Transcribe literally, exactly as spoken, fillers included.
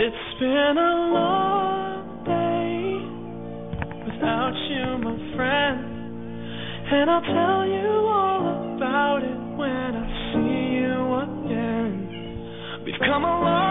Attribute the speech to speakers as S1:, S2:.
S1: It's been a long day without you, my friend, and I'll tell you all about it when I see you again. We've come a long